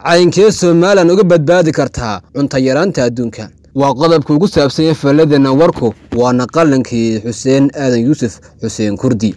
caynkee Soomaaliland uga badbaadi kartaa cunto yaraanta adduunka waa qodobka ugu saabsan faaladana warku waana qalankii Xuseen Aadan Yuusuf Xuseen Kurdi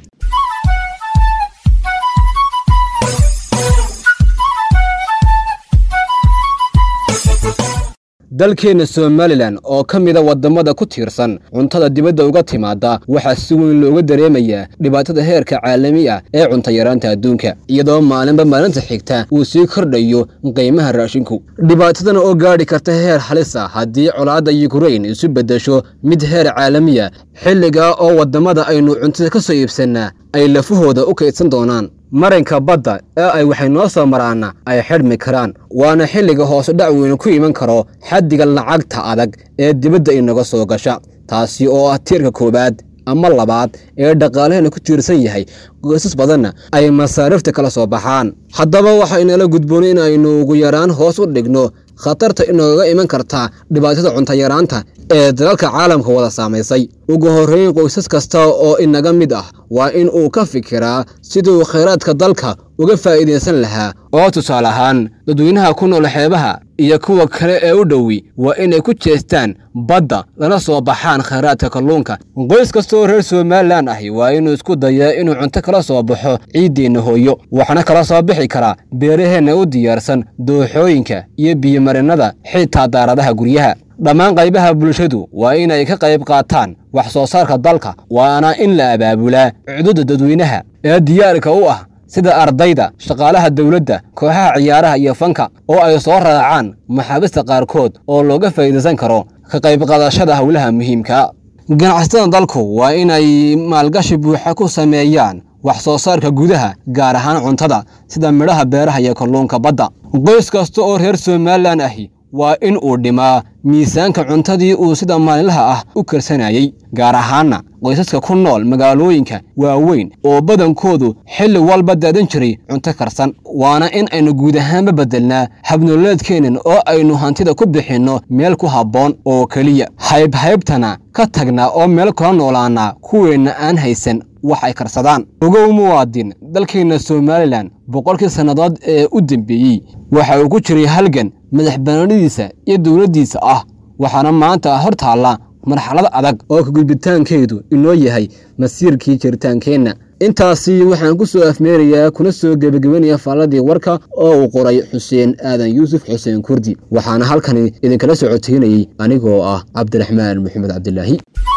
dalkeena Soomaaliland oo kamida wadamada ku tiirsan cuntada dibadda uga timaada waxa si weyn looga dareemayaa dhibaatada heerka caalami ah ee cunto yaraanta adduunka iyadoo maalinta xigta uu sii kordhayo qiimaha raashinku dhibaatadan oo gaari karta heer halis ah haddii colaadda Ukraine isu bedesho mid heer caalami ah xilliga oo wadamada aynu cuntada ka soo iibsanaa ay lafahooda u kaydsan doonaan marinka badda ee ay waxay noo soo maraana ay xidhmi karaan waana xilliga hoos dhac weyn ku iman karo xaddiga lacagta adag ee dibadda inaga soo gasha taasi oo ah tiirka koobaad ama labaad ee dhaqaalaheena ku tiirsan yahay qoysas badanna ay masaarifta kala soo baxaan haddaba waxa inala gudboon in aynu ugu yaraan hoos u dhigno khatarta inooga iman karta dhibaatada cunto yaraanta ee dalalka caalamka wada saameysay ugu horeyn qoysas kasta oo inaga mid ah waa in uu ka fikiraa sidoo kheyraadka dalka uga faa'iideysan lahaa oo tusaale ahaan dadweynaha ku nool xeebaha iyo kuwa kale ee u dhowi waa inay ku jeestaan badda lana soo baxaan kheyraadka kalluunka qoys kasta oo reer Soomaaliland ah waa inuu isku dayaa inuu cunto kala soo baxo ciideena hooyo waxana kala soo bixi kara beeraheena u diyaarsan dooxooyinka iyo biyo marinada xitaa daaradaha guryaha dhammaan qaybaha bulshadu waa inay ka qayb qaataan wax soo saarka dalka waana in la abaabulaa cudud dadweynaha ee diyaarka u ah sida ardayda shaqaalaha dawladda kooxaha ciyaaraha iyo fanka oo ay soo raacaan maxaabista qaarkood oo looga faa'iideysan karo ka qayb qaadashada hawlaha muhiimka ganacsatada dalku waa inay maalgashi buuxa ku sameeyaan wax soo saarka gudaha gaar ahaan cuntada sida midhaha beeraha iyo kalluunka badda qoys kasta oo reer Soomaaliland ah waa in uu dhimaa miisaanka cuntadii uu sida maalinlaha ah u karsanayay gaar ahaan qoysaska ku nool magaalooyinka waaweyn oo badankoodu xilli walba daadan jiray cunto karsan waana in aynu guud ahaan bedelnaa habnololeedkeenan oo aynu hantida ku bixino meel ku habboon oo kaliya haybtana ka tagnaa oo meel kala noolaana kuweena aan haysan wax ay karsadaan ugu muwaadin dalkeena Soomaaliland boqolkii sanadood ee u dambeeyay waxa uu ku jiray halgan madaxbannaanidiisa iyo dawladdiisa ah waxaana maanta hortaala marxalad adag oo ka gudbitaankeedu inoo yahay masiirkii jiritaankeena intaasi waxaan ku soo afmeerayaa kuna soo gabagabanayaa faaladii warka oo uu qoray Xuseen Aadan Yuusuf Xuseen Kurdi waxaana halkan idinkala socoteynayay anigoo ah Cabdiraxmaan Maxamed Cabdilaahi